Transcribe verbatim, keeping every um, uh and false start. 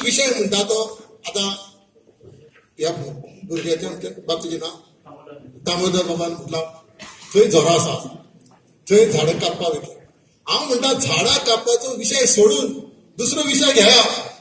विषय म्हणटा तो आता ह्या भुरग्याचे बाबतीचे नाव दामोदर बाबान म्हटला थंय झरो आसा थंय झाडां कापपाक वयतले. हांव म्हणटा झाडां कापपाचो विशय सोडून दुसरो विशय घेया.